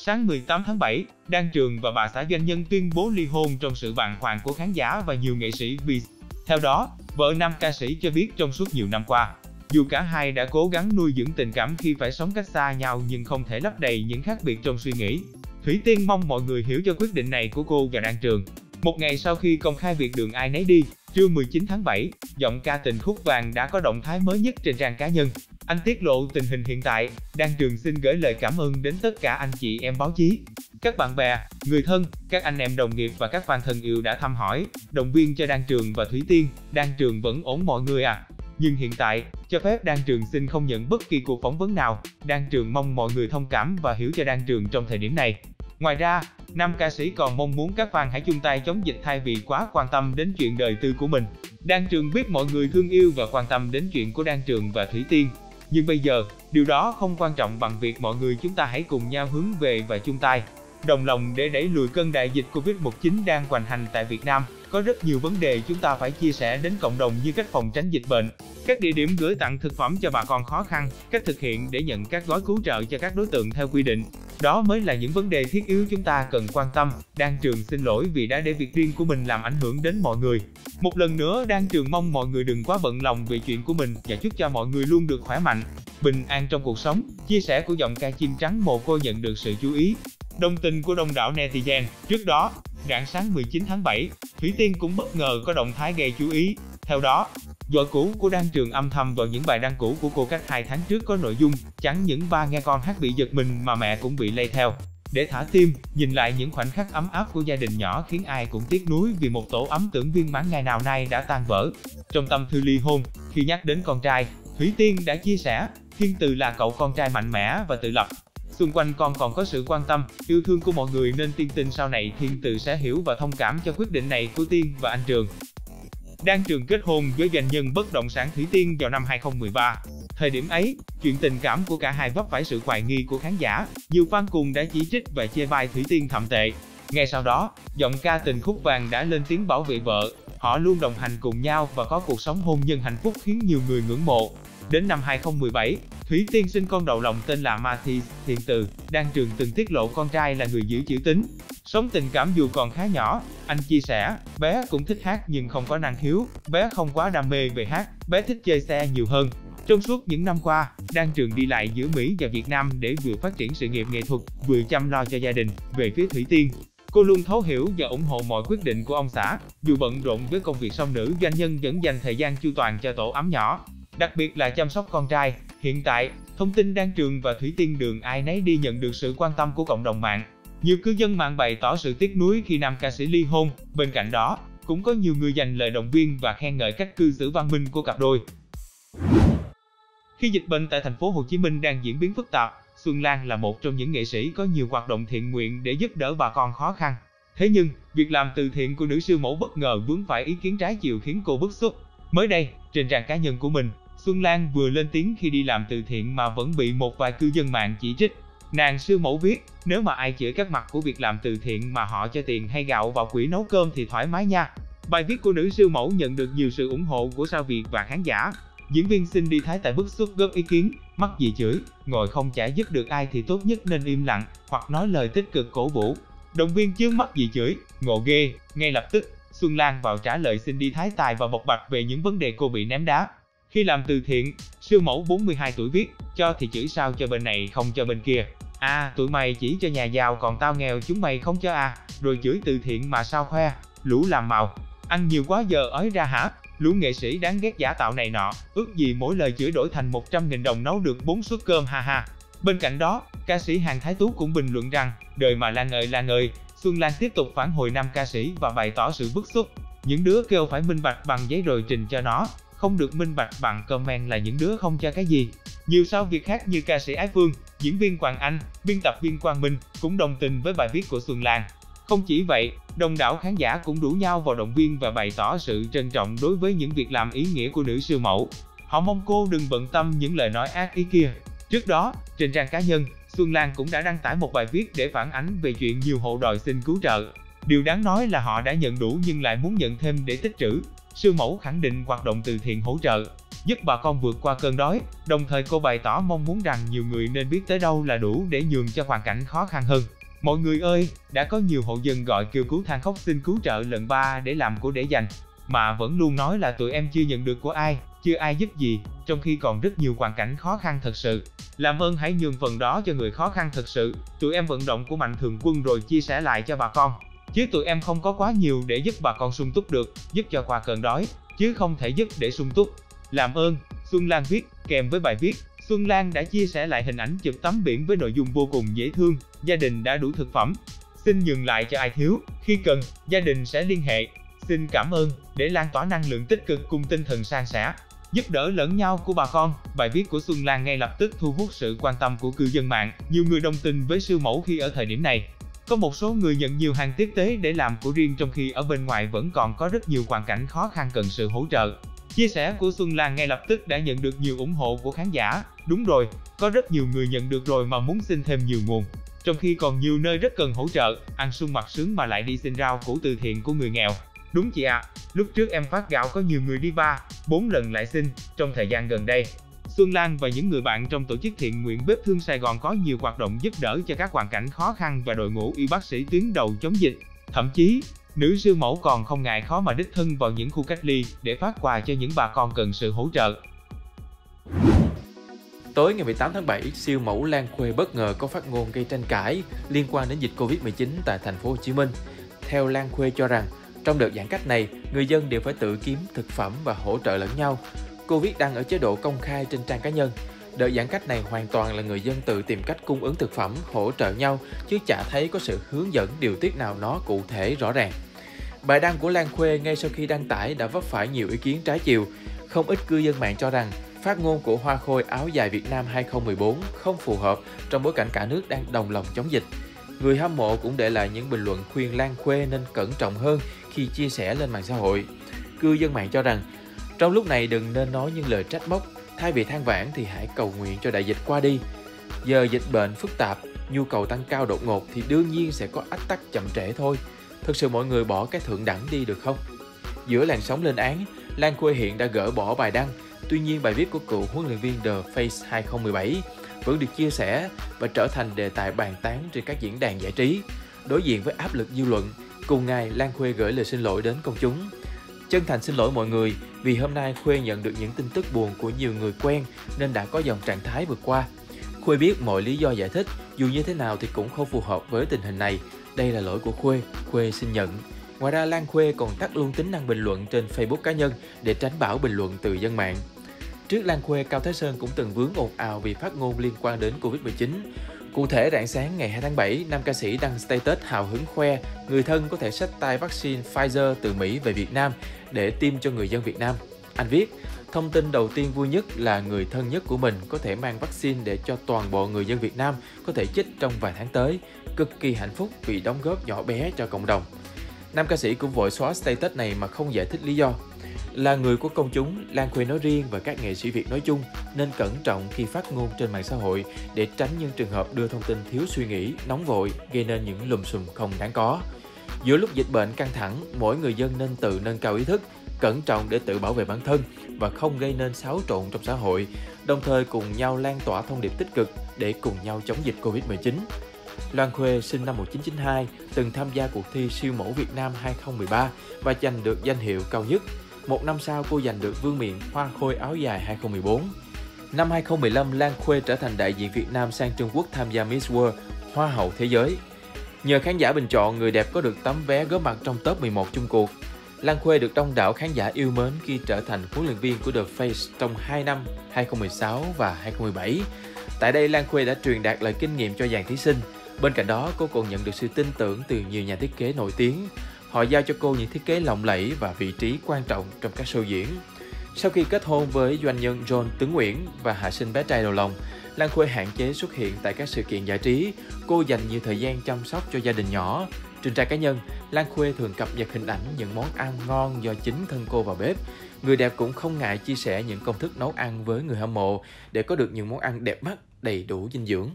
Sáng 18 tháng 7, Đan Trường và bà xã doanh nhân tuyên bố ly hôn trong sự bàng hoàng của khán giả và nhiều nghệ sĩ vì. Theo đó, vợ nam ca sĩ cho biết trong suốt nhiều năm qua, dù cả hai đã cố gắng nuôi dưỡng tình cảm khi phải sống cách xa nhau nhưng không thể lấp đầy những khác biệt trong suy nghĩ. Thủy Tiên mong mọi người hiểu cho quyết định này của cô và Đan Trường. Một ngày sau khi công khai việc đường ai nấy đi, trưa 19 tháng 7, giọng ca Tình Khúc Vàng đã có động thái mới nhất trên trang cá nhân. Anh tiết lộ tình hình hiện tại. Đan Trường xin gửi lời cảm ơn đến tất cả anh chị em báo chí, các bạn bè, người thân, các anh em đồng nghiệp và các fan thân yêu đã thăm hỏi, động viên cho Đan Trường và Thủy Tiên. Đan Trường vẫn ổn mọi người à. Nhưng hiện tại, cho phép Đan Trường xin không nhận bất kỳ cuộc phỏng vấn nào. Đan Trường mong mọi người thông cảm và hiểu cho Đan Trường trong thời điểm này. Ngoài ra, nam ca sĩ còn mong muốn các fan hãy chung tay chống dịch thay vì quá quan tâm đến chuyện đời tư của mình. Đan Trường biết mọi người thương yêu và quan tâm đến chuyện của Đan Trường và Thủy Tiên. Nhưng bây giờ, điều đó không quan trọng bằng việc mọi người chúng ta hãy cùng nhau hướng về và chung tay, đồng lòng để đẩy lùi cơn đại dịch Covid-19 đang hoành hành tại Việt Nam. Có rất nhiều vấn đề chúng ta phải chia sẻ đến cộng đồng như cách phòng tránh dịch bệnh, các địa điểm gửi tặng thực phẩm cho bà con khó khăn, cách thực hiện để nhận các gói cứu trợ cho các đối tượng theo quy định. Đó mới là những vấn đề thiết yếu chúng ta cần quan tâm. Đan Trường xin lỗi vì đã để việc riêng của mình làm ảnh hưởng đến mọi người. Một lần nữa, Đan Trường mong mọi người đừng quá bận lòng về chuyện của mình và chúc cho mọi người luôn được khỏe mạnh, bình an trong cuộc sống. Chia sẻ của giọng ca chim trắng mồ côi nhận được sự chú ý, đồng tình của đông đảo netizen. Trước đó, rạng sáng 19 tháng 7, Thủy Tiên cũng bất ngờ có động thái gây chú ý. Theo đó, vợ cũ của Đan Trường âm thầm vào những bài đăng cũ của cô cách 2 tháng trước có nội dung chẳng những ba nghe con hát bị giật mình mà mẹ cũng bị lây theo. Để thả tim, nhìn lại những khoảnh khắc ấm áp của gia đình nhỏ khiến ai cũng tiếc nuối vì một tổ ấm tưởng viên mãn ngày nào nay đã tan vỡ. Trong tâm thư ly hôn, khi nhắc đến con trai, Thủy Tiên đã chia sẻ, Thiên Từ là cậu con trai mạnh mẽ và tự lập. Xung quanh con còn có sự quan tâm, yêu thương của mọi người nên Tiên tin sau này Thiên Từ sẽ hiểu và thông cảm cho quyết định này của Tiên và anh Trường. Đan Trường kết hôn với doanh nhân bất động sản Thủy Tiên vào năm 2013. Thời điểm ấy, chuyện tình cảm của cả hai vấp phải sự hoài nghi của khán giả. Nhiều fan cùng đã chỉ trích và chê bai Thủy Tiên thậm tệ. Ngay sau đó, giọng ca Tình Khúc Vàng đã lên tiếng bảo vệ vợ. Họ luôn đồng hành cùng nhau và có cuộc sống hôn nhân hạnh phúc khiến nhiều người ngưỡng mộ. Đến năm 2017, Thủy Tiên sinh con đầu lòng tên là Mathis. Thiên Từ, Đan Trường từng tiết lộ con trai là người giữ chữ tín, sống tình cảm dù còn khá nhỏ. Anh chia sẻ, bé cũng thích hát nhưng không có năng khiếu, bé không quá đam mê về hát, bé thích chơi xe nhiều hơn. Trong suốt những năm qua, Đan Trường đi lại giữa Mỹ và Việt Nam để vừa phát triển sự nghiệp nghệ thuật, vừa chăm lo cho gia đình. Về phía Thủy Tiên, cô luôn thấu hiểu và ủng hộ mọi quyết định của ông xã. Dù bận rộn với công việc song nữ doanh nhân vẫn dành thời gian chu toàn cho tổ ấm nhỏ, đặc biệt là chăm sóc con trai. Hiện tại, thông tin Đan Trường và Thủy Tiên đường ai nấy đi nhận được sự quan tâm của cộng đồng mạng. Nhiều cư dân mạng bày tỏ sự tiếc nuối khi nam ca sĩ ly hôn. Bên cạnh đó, cũng có nhiều người dành lời động viên và khen ngợi cách cư xử văn minh của cặp đôi. Khi dịch bệnh tại thành phố Hồ Chí Minh đang diễn biến phức tạp, Xuân Lan là một trong những nghệ sĩ có nhiều hoạt động thiện nguyện để giúp đỡ bà con khó khăn. Thế nhưng, việc làm từ thiện của nữ siêu mẫu bất ngờ vướng phải ý kiến trái chiều khiến cô bức xúc. Mới đây, trên trang cá nhân của mình, Xuân Lan vừa lên tiếng khi đi làm từ thiện mà vẫn bị một vài cư dân mạng chỉ trích. Nàng siêu mẫu viết, nếu mà ai chửi các mặt của việc làm từ thiện mà họ cho tiền hay gạo vào quỹ nấu cơm thì thoải mái nha. Bài viết của nữ siêu mẫu nhận được nhiều sự ủng hộ của sao Việt và khán giả. Diễn viên Cindy Thái tại bức xúc góp ý kiến, mắc gì chửi, ngồi không chả giúp được ai thì tốt nhất nên im lặng, hoặc nói lời tích cực cổ vũ. Động viên chứ mắc gì chửi, ngộ ghê. Ngay lập tức, Xuân Lan vào trả lời Cindy Thái tài và bộc bạch về những vấn đề cô bị ném đá. Khi làm từ thiện, siêu mẫu 42 tuổi viết, cho thì chửi sao cho bên này không cho bên kia. Tụi mày chỉ cho nhà giàu còn tao nghèo chúng mày không cho rồi chửi từ thiện mà sao khoe, lũ làm màu. Ăn nhiều quá giờ ói ra hả? Lũ nghệ sĩ đáng ghét giả tạo này nọ, ước gì mỗi lời chửi đổi thành 100.000 đồng nấu được 4 suất cơm ha ha. Bên cạnh đó, ca sĩ Hàn Thái Tú cũng bình luận rằng, đời mà là ngời. Xuân Lan tiếp tục phản hồi nam ca sĩ và bày tỏ sự bức xúc. Những đứa kêu phải minh bạch bằng giấy rồi trình cho nó, không được minh bạch bằng comment là những đứa không cho cái gì. Nhiều sao Việt khác như ca sĩ Ái Phương, diễn viên Quang Anh, biên tập viên Quang Minh cũng đồng tình với bài viết của Xuân Lan. Không chỉ vậy, đông đảo khán giả cũng đổ nhau vào động viên và bày tỏ sự trân trọng đối với những việc làm ý nghĩa của nữ siêu mẫu. Họ mong cô đừng bận tâm những lời nói ác ý kia. Trước đó, trên trang cá nhân, Xuân Lan cũng đã đăng tải một bài viết để phản ánh về chuyện nhiều hộ đòi xin cứu trợ. Điều đáng nói là họ đã nhận đủ nhưng lại muốn nhận thêm để tích trữ. Siêu mẫu khẳng định hoạt động từ thiện hỗ trợ giúp bà con vượt qua cơn đói. Đồng thời cô bày tỏ mong muốn rằng nhiều người nên biết tới đâu là đủ để nhường cho hoàn cảnh khó khăn hơn. Mọi người ơi, đã có nhiều hộ dân gọi kêu cứu than khóc xin cứu trợ lần 3 để làm của để dành, mà vẫn luôn nói là tụi em chưa nhận được của ai, chưa ai giúp gì, trong khi còn rất nhiều hoàn cảnh khó khăn thật sự. Làm ơn hãy nhường phần đó cho người khó khăn thật sự. Tụi em vận động của Mạnh Thường Quân rồi chia sẻ lại cho bà con, chứ tụi em không có quá nhiều để giúp bà con sung túc được, giúp cho qua cơn đói, chứ không thể giúp để sung túc. Làm ơn, Xuân Lan viết. Kèm với bài viết, Xuân Lan đã chia sẻ lại hình ảnh chụp tấm biển với nội dung vô cùng dễ thương. Gia đình đã đủ thực phẩm, xin nhường lại cho ai thiếu, khi cần, gia đình sẽ liên hệ. Xin cảm ơn, để lan tỏa năng lượng tích cực cùng tinh thần san sẻ, giúp đỡ lẫn nhau của bà con. Bài viết của Xuân Lan ngay lập tức thu hút sự quan tâm của cư dân mạng. Nhiều người đồng tình với siêu mẫu khi ở thời điểm này. Có một số người nhận nhiều hàng tiếp tế để làm của riêng, trong khi ở bên ngoài vẫn còn có rất nhiều hoàn cảnh khó khăn cần sự hỗ trợ. Chia sẻ của Xuân Lan ngay lập tức đã nhận được nhiều ủng hộ của khán giả. Đúng rồi, có rất nhiều người nhận được rồi mà muốn xin thêm nhiều nguồn, trong khi còn nhiều nơi rất cần hỗ trợ. Ăn sung mặc sướng mà lại đi xin rau củ từ thiện của người nghèo. Đúng chị ạ, lúc trước em phát gạo có nhiều người đi 3-4 lần lại xin. Trong thời gian gần đây, Xuân Lan và những người bạn trong tổ chức thiện nguyện Bếp Thương Sài Gòn có nhiều hoạt động giúp đỡ cho các hoàn cảnh khó khăn và đội ngũ y bác sĩ tuyến đầu chống dịch. Thậm chí, nữ siêu mẫu còn không ngại khó mà đích thân vào những khu cách ly để phát quà cho những bà con cần sự hỗ trợ. Tối ngày 18 tháng 7, siêu mẫu Lan Khuê bất ngờ có phát ngôn gây tranh cãi liên quan đến dịch Covid-19 tại thành phố Hồ Chí Minh. Theo Lan Khuê cho rằng, trong đợt giãn cách này, người dân đều phải tự kiếm thực phẩm và hỗ trợ lẫn nhau. Cô viết đăng ở chế độ công khai trên trang cá nhân. Đợt giãn cách này hoàn toàn là người dân tự tìm cách cung ứng thực phẩm, hỗ trợ nhau, chứ chả thấy có sự hướng dẫn điều tiết nào nó cụ thể rõ ràng. Bài đăng của Lan Khuê ngay sau khi đăng tải đã vấp phải nhiều ý kiến trái chiều. Không ít cư dân mạng cho rằng phát ngôn của Hoa Khôi áo dài Việt Nam 2014 không phù hợp trong bối cảnh cả nước đang đồng lòng chống dịch. Người hâm mộ cũng để lại những bình luận khuyên Lan Khuê nên cẩn trọng hơn khi chia sẻ lên mạng xã hội. Cư dân mạng cho rằng, trong lúc này đừng nên nói những lời trách móc, thay vì than vãn thì hãy cầu nguyện cho đại dịch qua đi. Giờ dịch bệnh phức tạp, nhu cầu tăng cao đột ngột thì đương nhiên sẽ có ách tắc chậm trễ thôi. Thực sự mọi người bỏ cái thượng đẳng đi được không? Giữa làn sóng lên án, Lan Khuê hiện đã gỡ bỏ bài đăng. Tuy nhiên bài viết của cựu huấn luyện viên The Face 2017 vẫn được chia sẻ và trở thành đề tài bàn tán trên các diễn đàn giải trí. Đối diện với áp lực dư luận, cùng ngày Lan Khuê gửi lời xin lỗi đến công chúng. Chân thành xin lỗi mọi người vì hôm nay Khuê nhận được những tin tức buồn của nhiều người quen nên đã có dòng trạng thái vượt qua. Khuê biết mọi lý do giải thích, dù như thế nào thì cũng không phù hợp với tình hình này. Đây là lỗi của Khuê, Khuê xin nhận. Ngoài ra, Lan Khuê còn tắt luôn tính năng bình luận trên Facebook cá nhân để tránh bão bình luận từ dân mạng. Trước Lan Khuê, Cao Thái Sơn cũng từng vướng ồn ào vì phát ngôn liên quan đến Covid-19. Cụ thể, rạng sáng ngày 2 tháng 7, nam ca sĩ đăng status hào hứng khoe người thân có thể xách tay vaccine Pfizer từ Mỹ về Việt Nam để tiêm cho người dân Việt Nam. Anh viết, thông tin đầu tiên vui nhất là người thân nhất của mình có thể mang vaccine để cho toàn bộ người dân Việt Nam có thể chích trong vài tháng tới. Cực kỳ hạnh phúc vì đóng góp nhỏ bé cho cộng đồng. Nam ca sĩ cũng vội xóa status này mà không giải thích lý do. Là người của công chúng, Lan Khuê nói riêng và các nghệ sĩ Việt nói chung nên cẩn trọng khi phát ngôn trên mạng xã hội để tránh những trường hợp đưa thông tin thiếu suy nghĩ, nóng vội, gây nên những lùm xùm không đáng có. Giữa lúc dịch bệnh căng thẳng, mỗi người dân nên tự nâng cao ý thức, cẩn trọng để tự bảo vệ bản thân và không gây nên xáo trộn trong xã hội, đồng thời cùng nhau lan tỏa thông điệp tích cực để cùng nhau chống dịch Covid-19. Lan Khuê sinh năm 1992, từng tham gia cuộc thi siêu mẫu Việt Nam 2013 và giành được danh hiệu cao nhất. Một năm sau, cô giành được vương miện Hoa Khôi áo dài 2014. Năm 2015, Lan Khuê trở thành đại diện Việt Nam sang Trung Quốc tham gia Miss World, Hoa hậu thế giới. Nhờ khán giả bình chọn, người đẹp có được tấm vé góp mặt trong top 11 chung cuộc. Lan Khuê được đông đảo khán giả yêu mến khi trở thành huấn luyện viên của The Face trong 2 năm 2016 và 2017. Tại đây, Lan Khuê đã truyền đạt lời kinh nghiệm cho dàn thí sinh. Bên cạnh đó, cô còn nhận được sự tin tưởng từ nhiều nhà thiết kế nổi tiếng. Họ giao cho cô những thiết kế lộng lẫy và vị trí quan trọng trong các show diễn. Sau khi kết hôn với doanh nhân John Tuấn Nguyễn và hạ sinh bé trai đầu lòng, Lan Khuê hạn chế xuất hiện tại các sự kiện giải trí. Cô dành nhiều thời gian chăm sóc cho gia đình nhỏ. Trên trang cá nhân, Lan Khuê thường cập nhật hình ảnh những món ăn ngon do chính thân cô vào bếp. Người đẹp cũng không ngại chia sẻ những công thức nấu ăn với người hâm mộ để có được những món ăn đẹp mắt, đầy đủ dinh dưỡng.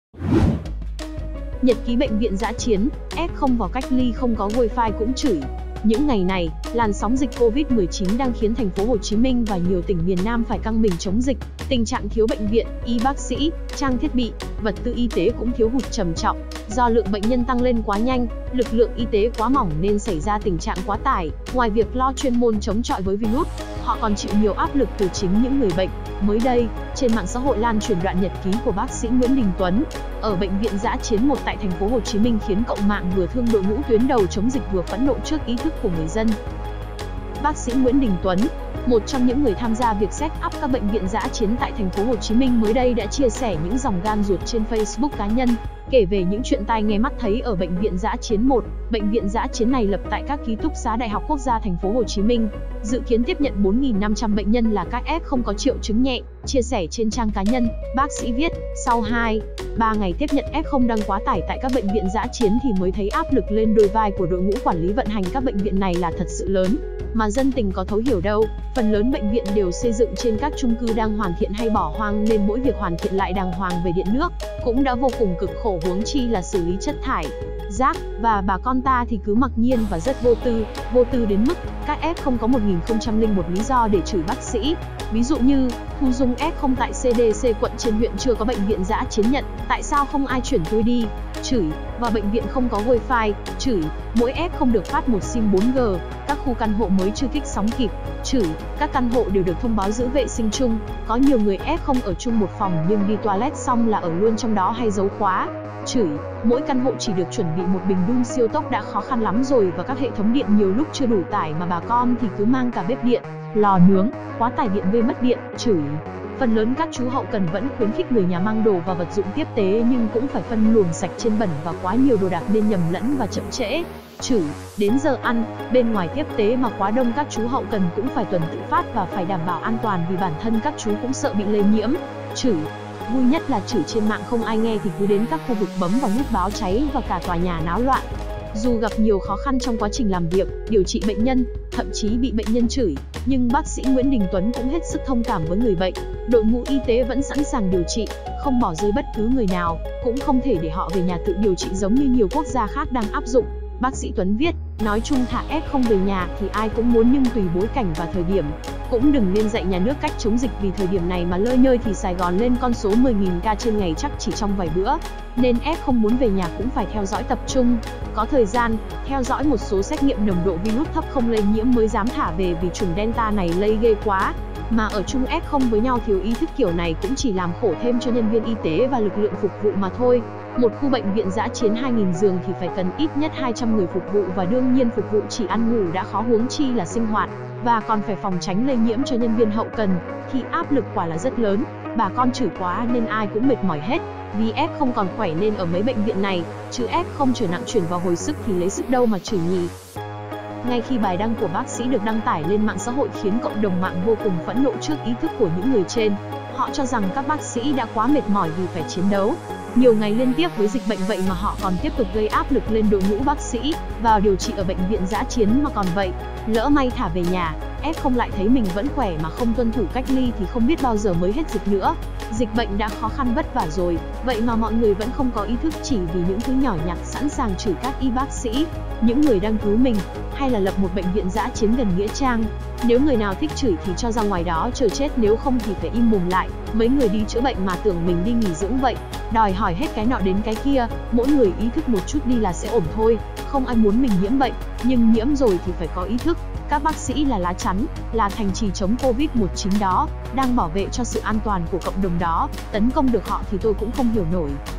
Nhật ký bệnh viện dã chiến, F0 vào cách ly không có wifi cũng chửi. Những ngày này, làn sóng dịch Covid-19 đang khiến thành phố Hồ Chí Minh và nhiều tỉnh miền Nam phải căng mình chống dịch. Tình trạng thiếu bệnh viện, y bác sĩ, trang thiết bị, vật tư y tế cũng thiếu hụt trầm trọng. Do lượng bệnh nhân tăng lên quá nhanh, lực lượng y tế quá mỏng nên xảy ra tình trạng quá tải. Ngoài việc lo chuyên môn chống chọi với virus, họ còn chịu nhiều áp lực từ chính những người bệnh. Mới đây, trên mạng xã hội lan truyền đoạn nhật ký của bác sĩ Nguyễn Đình Tuấn ở bệnh viện Dã Chiến 1 tại thành phố Hồ Chí Minh khiến cộng mạng vừa thương đội ngũ tuyến đầu chống dịch vừa phẫn nộ trước ý thức của người dân. Bác sĩ Nguyễn Đình Tuấn, một trong những người tham gia việc set up các bệnh viện dã chiến tại thành phố Hồ Chí Minh mới đây đã chia sẻ những dòng gan ruột trên Facebook cá nhân, kể về những chuyện tai nghe mắt thấy ở bệnh viện Dã Chiến 1. Bệnh viện dã chiến này lập tại các ký túc xá Đại học Quốc gia thành phố Hồ Chí Minh, dự kiến tiếp nhận 4.500 bệnh nhân là các F không có triệu chứng nhẹ. Chia sẻ trên trang cá nhân, bác sĩ viết, sau 2-3 ngày tiếp nhận F0 đang quá tải tại các bệnh viện dã chiến thì mới thấy áp lực lên đôi vai của đội ngũ quản lý vận hành các bệnh viện này là thật sự lớn, mà dân tình có thấu hiểu đâu. Phần lớn bệnh viện đều xây dựng trên các chung cư đang hoàn thiện hay bỏ hoang nên mỗi việc hoàn thiện lại đàng hoàng về điện nước cũng đã vô cùng cực khổ, huống chi là xử lý chất thải, rác, và bà con ta thì cứ mặc nhiên và rất vô tư đến mức các F không có 1001 lý do để chửi bác sĩ. Ví dụ như, thu dung F0 tại CDC quận trên huyện chưa có bệnh viện dã chiến nhận, tại sao không ai chuyển tôi đi, chửi, và bệnh viện không có wifi, chửi, mỗi F không được phát một sim 4G, các khu căn hộ mới chưa kích sóng kịp, chửi, các căn hộ đều được thông báo giữ vệ sinh chung, có nhiều người F0 ở chung một phòng nhưng đi toilet xong là ở luôn trong đó hay giấu khóa, chửi, mỗi căn hộ chỉ được chuẩn bị một bình đun siêu tốc đã khó khăn lắm rồi và các hệ thống điện nhiều lúc chưa đủ tải mà bà con thì cứ mang cả bếp điện, lò nướng, quá tải điện gây mất điện, chửi. Phần lớn các chú hậu cần vẫn khuyến khích người nhà mang đồ và vật dụng tiếp tế nhưng cũng phải phân luồng sạch trên bẩn và quá nhiều đồ đạc nên nhầm lẫn và chậm trễ. Chửi, đến giờ ăn, bên ngoài tiếp tế mà quá đông các chú hậu cần cũng phải tuần tự phát và phải đảm bảo an toàn vì bản thân các chú cũng sợ bị lây nhiễm. Chửi, vui nhất là chửi trên mạng không ai nghe thì cứ đến các khu vực bấm vào nút báo cháy và cả tòa nhà náo loạn. Dù gặp nhiều khó khăn trong quá trình làm việc, điều trị bệnh nhân, thậm chí bị bệnh nhân chửi, nhưng bác sĩ Nguyễn Đình Tuấn cũng hết sức thông cảm với người bệnh. Đội ngũ y tế vẫn sẵn sàng điều trị, không bỏ rơi bất cứ người nào, cũng không thể để họ về nhà tự điều trị giống như nhiều quốc gia khác đang áp dụng. Bác sĩ Tuấn viết, nói chung thả F0 về nhà thì ai cũng muốn nhưng tùy bối cảnh và thời điểm. Cũng đừng nên dạy nhà nước cách chống dịch vì thời điểm này mà lơi nhơi thì Sài Gòn lên con số 10.000 ca trên ngày chắc chỉ trong vài bữa. Nên F0 muốn về nhà cũng phải theo dõi tập trung, có thời gian, theo dõi một số xét nghiệm nồng độ virus thấp không lây nhiễm mới dám thả về vì chủng Delta này lây ghê quá. Mà ở chung F0 với nhau thiếu ý thức kiểu này cũng chỉ làm khổ thêm cho nhân viên y tế và lực lượng phục vụ mà thôi. Một khu bệnh viện dã chiến 2.000 giường thì phải cần ít nhất 200 người phục vụ và đương nhiên phục vụ chỉ ăn ngủ đã khó huống chi là sinh hoạt, và còn phải phòng tránh lây nhiễm cho nhân viên hậu cần, thì áp lực quả là rất lớn. Bà con chửi quá nên ai cũng mệt mỏi hết, vì F không còn khỏe nên ở mấy bệnh viện này, chứ F không trở nặng chuyển vào hồi sức thì lấy sức đâu mà chửi nhỉ. Ngay khi bài đăng của bác sĩ được đăng tải lên mạng xã hội khiến cộng đồng mạng vô cùng phẫn nộ trước ý thức của những người trên. Họ cho rằng các bác sĩ đã quá mệt mỏi vì phải chiến đấu nhiều ngày liên tiếp với dịch bệnh, vậy mà họ còn tiếp tục gây áp lực lên đội ngũ bác sĩ vào điều trị ở bệnh viện dã chiến mà còn vậy. Lỡ may thả về nhà, F không lại thấy mình vẫn khỏe mà không tuân thủ cách ly thì không biết bao giờ mới hết dịch nữa. Dịch bệnh đã khó khăn vất vả rồi, vậy mà mọi người vẫn không có ý thức chỉ vì những thứ nhỏ nhặt sẵn sàng chửi các y bác sĩ, những người đang cứu mình, hay là lập một bệnh viện dã chiến gần nghĩa trang. Nếu người nào thích chửi thì cho ra ngoài đó chờ chết, nếu không thì phải im mồm lại. Mấy người đi chữa bệnh mà tưởng mình đi nghỉ dưỡng vậy, đòi hỏi hết cái nọ đến cái kia, mỗi người ý thức một chút đi là sẽ ổn thôi. Không ai muốn mình nhiễm bệnh, nhưng nhiễm rồi thì phải có ý thức. Các bác sĩ là lá chắn, là thành trì chống Covid-19 đó, đang bảo vệ cho sự an toàn của cộng đồng đó, tấn công được họ thì tôi cũng không hiểu nổi.